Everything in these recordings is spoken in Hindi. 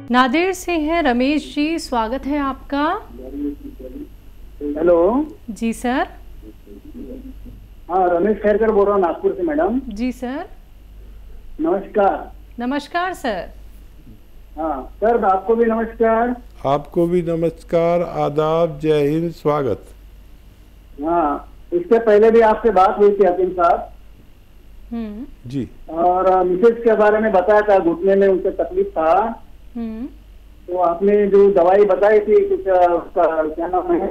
नादेर से हैं रमेश जी, स्वागत है आपका। हेलो जी सर। हाँ, रमेश खैरकर बोल रहा हूँ नागपुर से मैडम। जी सर। नमस्कार। नमस्कार सर। हाँ सर, आपको भी नमस्कार। आपको भी नमस्कार, आदाब, जय हिंद, स्वागत। हाँ, इससे पहले भी आपसे बात हुई थी हकीम साहब जी। और मिसेज के बारे में बताया था, घुटने में उनसे तकलीफ था। तो आपने जो दवाई बताई थी कुछ उसका क्या नाम है?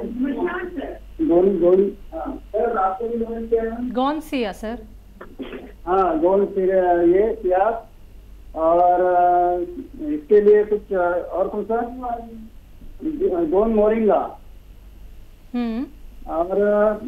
सर आपको भी नमस्कार। गौनसिया सर। हाँ, गोल फिर ये प्याज और इसके लिए कुछ और कौन सा गोल मोरिंगा और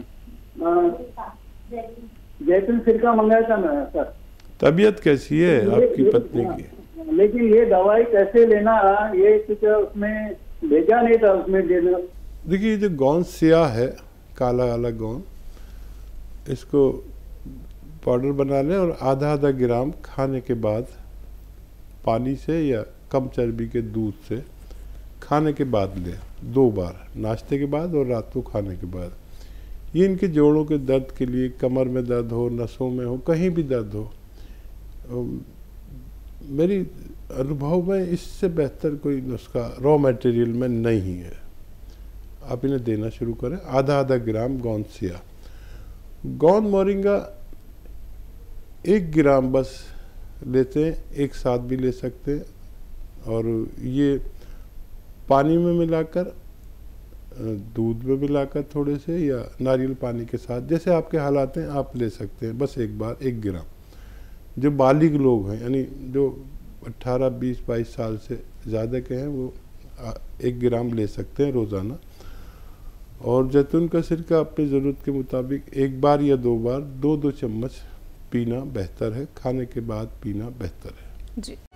जैतून सिरका मंगाया था मैं सर। तबीयत कैसी है आपकी पत्नी की? लेकिन ये दवाई कैसे लेना, ये कुछ उसमें भेजा नहीं था उसमें। देखिए, जो गौन सिया है, काला वाला गौन, इसको पाउडर बना लें और आधा आधा ग्राम खाने के बाद पानी से या कम चर्बी के दूध से खाने के बाद लें, 2 बार, नाश्ते के बाद और रात को खाने के बाद। ये इनके जोड़ों के दर्द के लिए, कमर में दर्द हो, नसों में हो, कहीं भी दर्द हो, मेरी अनुभव में इससे बेहतर कोई नुस्खा रॉ मटेरियल में नहीं है। आप इन्हें देना शुरू करें, आधा आधा ग्राम गौन सिया। गौन मोरिंगा 1 ग्राम बस लेते हैं, एक साथ भी ले सकते हैं, और ये पानी में मिलाकर, दूध में मिलाकर थोड़े से, या नारियल पानी के साथ, जैसे आपके हालात हैं आप ले सकते हैं। बस एक बार 1 ग्राम। जो बालिग लोग हैं, यानी जो 18, 20, 22 साल से ज़्यादा के हैं, वो 1 ग्राम ले सकते हैं रोज़ाना। और जैतून का सिरका अपनी ज़रूरत के मुताबिक 1 बार या 2 बार 2-2 चम्मच पीना बेहतर है, खाने के बाद पीना बेहतर है। जी।